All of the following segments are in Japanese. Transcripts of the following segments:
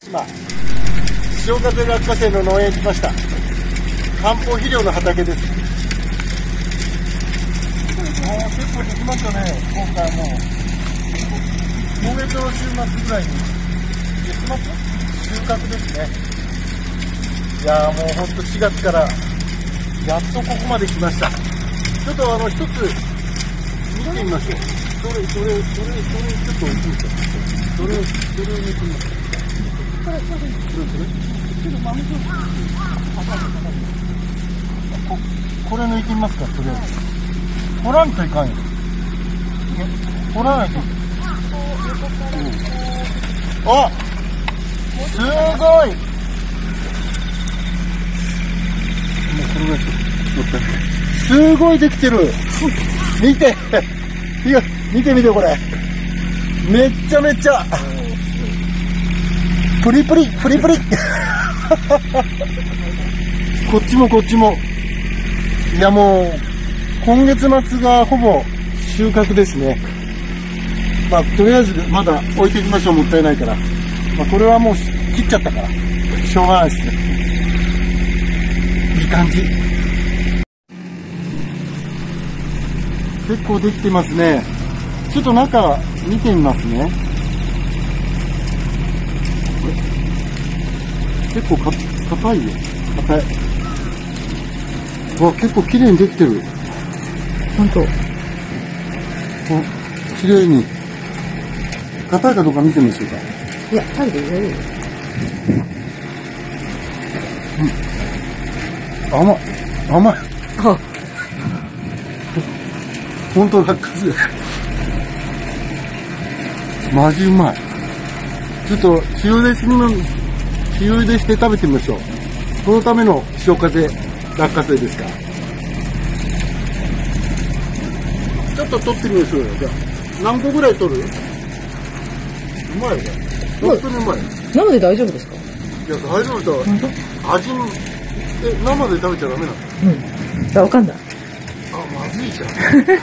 今、潮風落花生の農園に来ました。漢方肥料の畑です。結構できましたね。今回もう今月の週末ぐらいに月末収穫ですね。いやーもうほんと4月からやっとここまで来ました。ちょっと一つ見てみましょう。ちょっと置いてみましょう。どれ見てみましょう。これ抜いてみますか、とりあえず。掘らんといかんよ。掘らないと。あ、すごい。もうこれぐらいすごいできてる。見て。いや、見てこれ。めっちゃ。プリプリこっちもいやもう今月末がほぼ収穫ですね。まあとりあえずまだ置いていきましょう。もったいないから、まあ、これはもう切っちゃったからしょうがないですね。いい感じ。結構できてますね。ちょっと中見てみますね。結構硬いよ。硬い。わ、結構綺麗にできてる。ほんと。綺麗に。硬いかどうか見てみましょうか。 いや、食べていいよ。 甘い。 あ、 ほんと落花生。マジうまい。ちょっと塩茹でして食べてみましょう。そのための潮風落花生ですから。ちょっと取ってみましょうよ。じゃあ何個ぐらい取る？うまいね。本当にうまい。 生で大丈夫ですか？ いや、大丈夫だ。味に生で食べちゃダメなの？ うん。わかんない。 あ、まずいじゃん。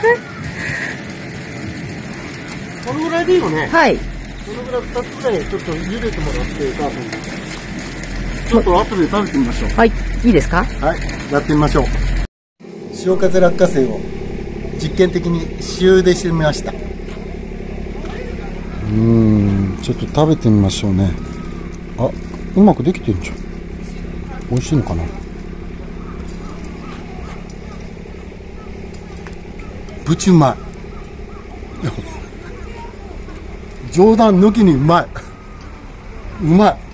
このぐらいでいいよね。 はい。 このぐらい2つぐらいちょっと茹でてもらって、母さんに。ちょっと後で食べてみましょう。 はい。いいですか？ はい。やってみましょう。潮風落花生を実験的に塩茹でしてみました。ちょっと食べてみましょうね。あ、うまくできてるじゃん。美味しいのかな。ぶちうまい。冗談抜きにうまい。うまい。